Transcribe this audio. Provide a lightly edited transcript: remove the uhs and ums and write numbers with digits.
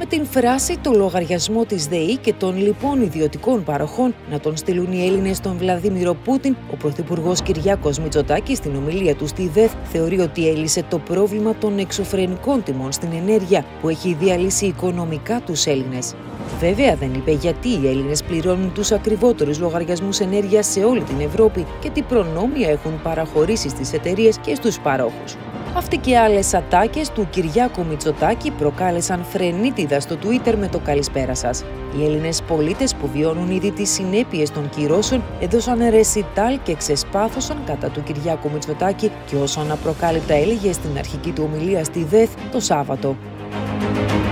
με την φράση «το λογαριασμό της ΔΕΗ και των λοιπών ιδιωτικών παροχών να τον στείλουν οι Έλληνες στον Βλαδίμηρο Πούτιν», ο Πρωθυπουργός Κυριάκος Μητσοτάκης στην ομιλία του στη ΔΕΘ θεωρεί ότι έλυσε το πρόβλημα των εξωφρενικών τιμών στην ενέργεια που έχει διαλύσει οικονομικά τους Έλληνες. Βέβαια, δεν είπε γιατί οι Έλληνες πληρώνουν τους ακριβότερους λογαριασμούς ενέργειας σε όλη την Ευρώπη και τι προνόμια έχουν παραχωρήσει στις εταιρείες και στους παρόχους. Αυτή και άλλες ατάκες του Κυριάκου Μητσοτάκη προκάλεσαν φρενίτιδα στο Twitter με το «Καλησπέρα σας». Οι Έλληνες πολίτες που βιώνουν ήδη τις συνέπειες των κυρώσεων έδωσαν ρεσιτάλ και ξεσπάθωσαν κατά του Κυριάκου Μητσοτάκη και όσων απροκάλυπτα έλεγε στην αρχική του ομιλία στη ΔΕΘ το Σάββατο.